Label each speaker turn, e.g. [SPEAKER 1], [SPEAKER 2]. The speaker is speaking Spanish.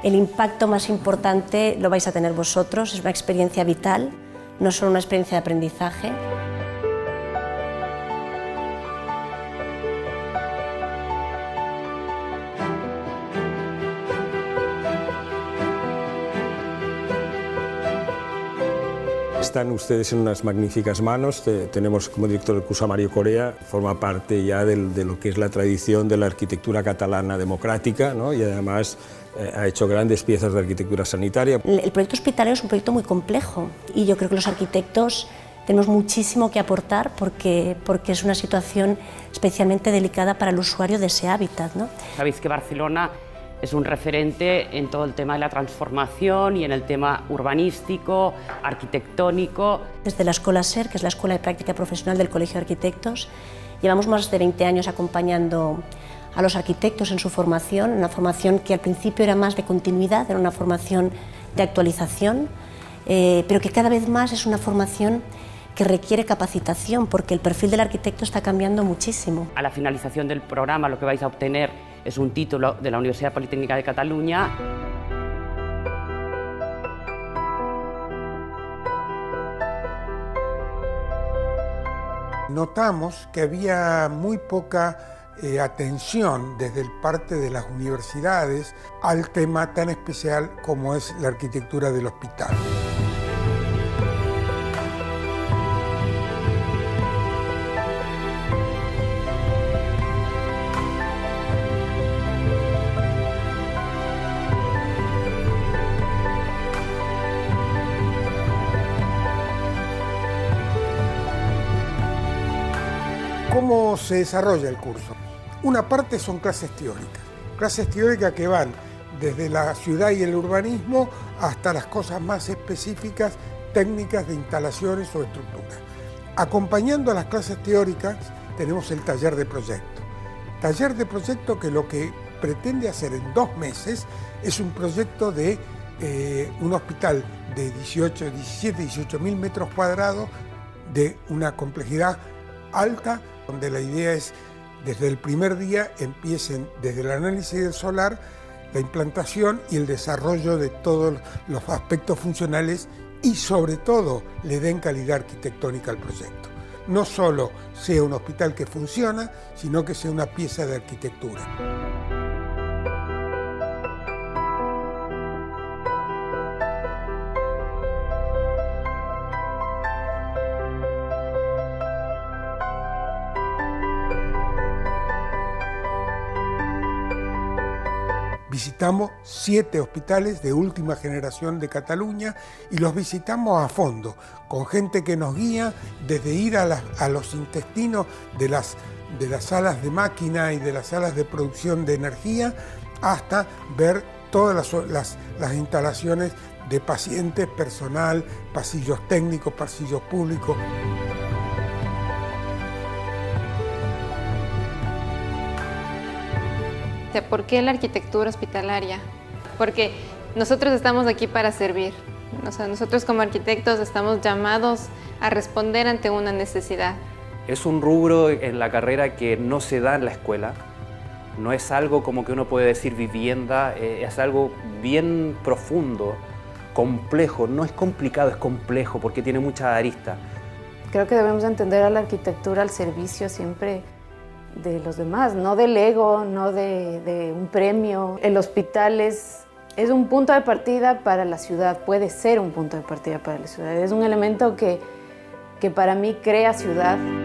[SPEAKER 1] El impacto más importante lo vais a tener vosotros, es una experiencia vital, no solo una experiencia de aprendizaje.
[SPEAKER 2] Están ustedes en unas magníficas manos. Tenemos como director del curso a Mario Corea, forma parte ya de lo que es la tradición de la arquitectura catalana democrática, ¿no? Y además ha hecho grandes piezas de arquitectura sanitaria.
[SPEAKER 1] El proyecto hospitalario es un proyecto muy complejo y yo creo que los arquitectos tenemos muchísimo que aportar porque es una situación especialmente delicada para el usuario de ese hábitat, ¿no?
[SPEAKER 3] Sabéis que Barcelona es un referente en todo el tema de la transformación y en el tema urbanístico, arquitectónico.
[SPEAKER 1] Desde la Escola SER, que es la Escuela de Práctica Profesional del Colegio de Arquitectos, llevamos más de 20 años acompañando a los arquitectos en su formación, una formación que al principio era más de continuidad, era una formación de actualización, pero que cada vez más es una formación que requiere capacitación porque el perfil del arquitecto está cambiando muchísimo.
[SPEAKER 3] A la finalización del programa lo que vais a obtener es un título de la Universidad Politécnica de Cataluña.
[SPEAKER 4] Notamos que había muy poca atención desde parte de las universidades al tema tan especial como es la arquitectura del hospital. ¿Cómo se desarrolla el curso? Una parte son clases teóricas que van desde la ciudad y el urbanismo hasta las cosas más específicas, técnicas de instalaciones o estructuras. Acompañando a las clases teóricas tenemos el taller de proyecto. Taller de proyecto que lo que pretende hacer en 2 meses es un proyecto de un hospital de 18 mil metros cuadrados de una complejidad alta, donde la idea es, desde el primer día, empiecen desde el análisis del solar, la implantación y el desarrollo de todos los aspectos funcionales y, sobre todo, le den calidad arquitectónica al proyecto. No solo sea un hospital que funciona, sino que sea una pieza de arquitectura. Visitamos 7 hospitales de última generación de Cataluña y los visitamos a fondo, con gente que nos guía desde ir a los intestinos de las salas de máquina y de las salas de producción de energía hasta ver todas las instalaciones de pacientes, personal, pasillos técnicos, pasillos públicos.
[SPEAKER 5] ¿Por qué la arquitectura hospitalaria? Porque nosotros estamos aquí para servir. O sea, nosotros como arquitectos estamos llamados a responder ante una necesidad.
[SPEAKER 6] Es un rubro en la carrera que no se da en la escuela. No es algo como que uno puede decir vivienda, es algo bien profundo, complejo. No es complicado, es complejo porque tiene muchas aristas.
[SPEAKER 7] Creo que debemos entender a la arquitectura al servicio siempre de los demás, no del ego, no de un premio. El hospital es un punto de partida para la ciudad, puede ser un punto de partida para la ciudad. Es un elemento que para mí crea ciudad.